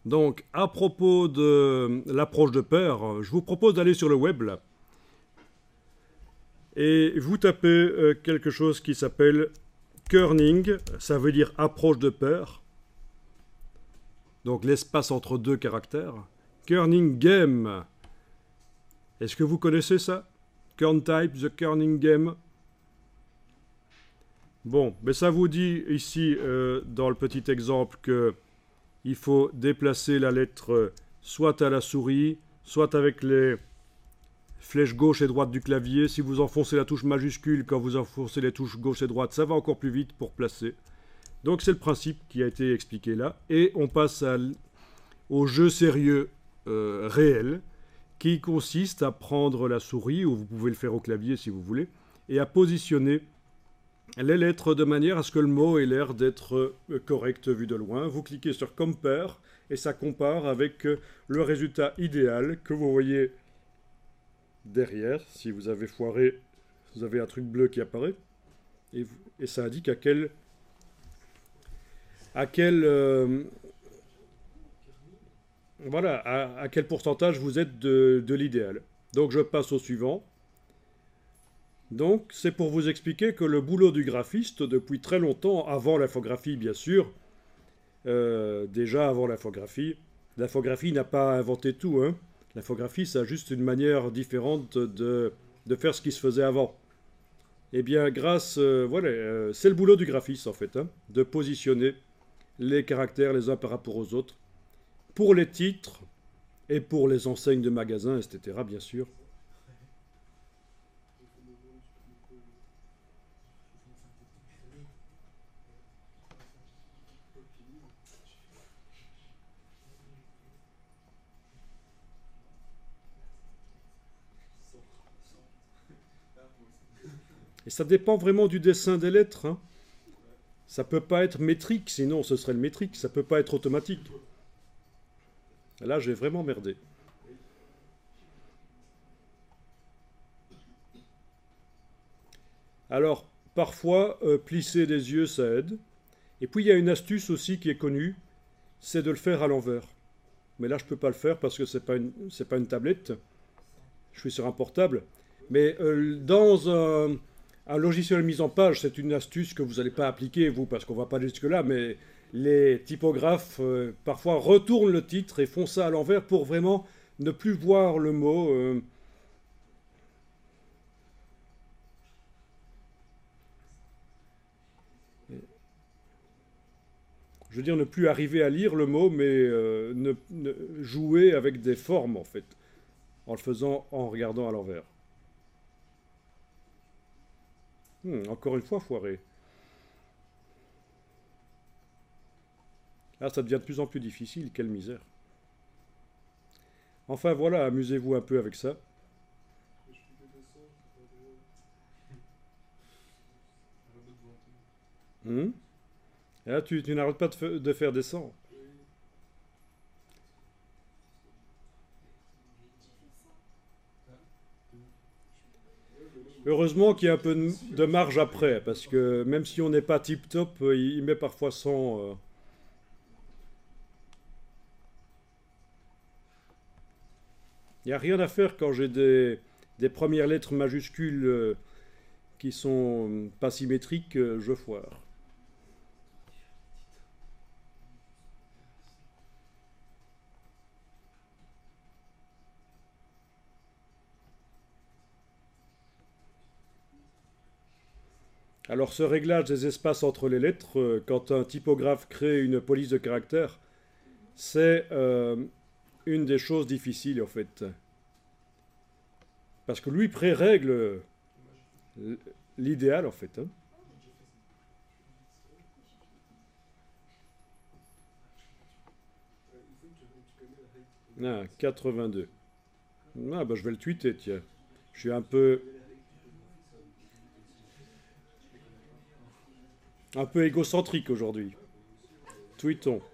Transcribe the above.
Donc, à propos de l'approche de pair, je vous propose d'aller sur le web là, et vous tapez quelque chose qui s'appelle kerning, ça veut dire approche de pair, donc l'espace entre deux caractères. Kerning game. Est-ce que vous connaissez ça? Kerntype, the kerning game. Bon, mais ça vous dit ici, dans le petit exemple, que il faut déplacer la lettre soit à la souris, soit avec les flèches gauche et droite du clavier. Si vous enfoncez la touche majuscule, quand vous enfoncez les touches gauche et droite, ça va encore plus vite pour placer. Donc c'est le principe qui a été expliqué là. Et on passe au jeu sérieux réel, qui consiste à prendre la souris, ou vous pouvez le faire au clavier si vous voulez, et à positionner les lettres de manière à ce que le mot ait l'air d'être correct vu de loin. Vous cliquez sur Compare et ça compare avec le résultat idéal que vous voyez derrière. Si vous avez foiré, vous avez un truc bleu qui apparaît et ça indique à quel voilà, à quel pourcentage vous êtes de l'idéal. Donc je passe au suivant. Donc, c'est pour vous expliquer que le boulot du graphiste, depuis très longtemps, avant l'infographie bien sûr, déjà avant l'infographie n'a pas inventé tout. Hein. L'infographie, c'est juste une manière différente de faire ce qui se faisait avant. Eh bien, voilà, c'est le boulot du graphiste en fait, hein, de positionner les caractères les uns par rapport aux autres, pour les titres et pour les enseignes de magasins, etc. bien sûr. Et ça dépend vraiment du dessin des lettres. Hein. Ça peut pas être métrique, sinon ce serait le métrique. Ça peut pas être automatique. Là, j'ai vraiment merdé. Alors, parfois, plisser des yeux, ça aide. Et puis, il y a une astuce aussi qui est connue, c'est de le faire à l'envers. Mais là, je ne peux pas le faire parce que c'est pas une tablette. Je suis sur un portable. Mais dans un logiciel de mise en page, c'est une astuce que vous n'allez pas appliquer, vous, parce qu'on ne va pas jusque-là, mais les typographes, parfois, retournent le titre et font ça à l'envers pour vraiment ne plus voir le mot. Je veux dire, ne plus arriver à lire le mot, mais jouer avec des formes, en fait, en le faisant, en regardant à l'envers. Encore une fois, foiré. Là, ça devient de plus en plus difficile, quelle misère. Enfin voilà, amusez-vous un peu avec ça. Hmm. Et là, tu n'arrêtes pas de faire des sons. Heureusement qu'il y a un peu de marge après, parce que même si on n'est pas tip-top, il met parfois 100. Il n'y a rien à faire quand j'ai des premières lettres majuscules qui sont pas symétriques, je foire. Alors ce réglage des espaces entre les lettres, quand un typographe crée une police de caractère, c'est une des choses difficiles en fait. Parce que lui pré-règle l'idéal en fait. Hein. Ah, 82. Ah bah je vais le tweeter, tiens. Je suis un peu égocentrique aujourd'hui. Tweetons.